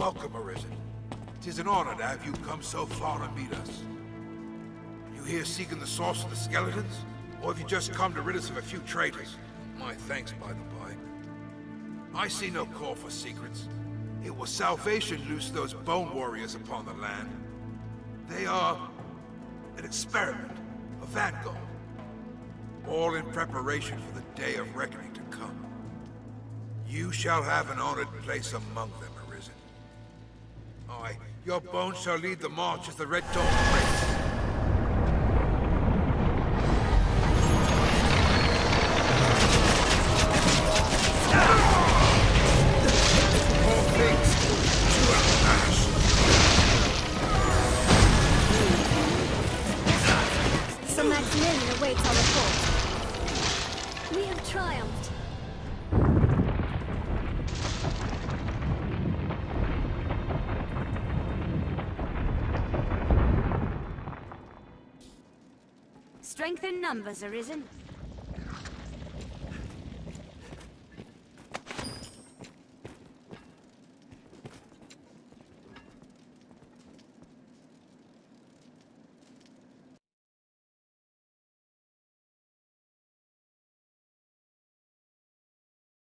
Welcome, Arisen. 'Tis an honor to have you come so far to meet us. You here seeking the source of the skeletons? Or have you just come to rid us of a few traitors? My thanks, by the by. I see no call for secrets. It was Salvation loosed those bone warriors upon the land. They are an experiment, a vanguard. All in preparation for the day of reckoning to come. You shall have an honored place among them, Arisen. Aye, your bones shall lead the march as the Red Dawn breaks. All things to a mash. So Maximillion awaits our report. We have triumphed. Strength in numbers, Arisen.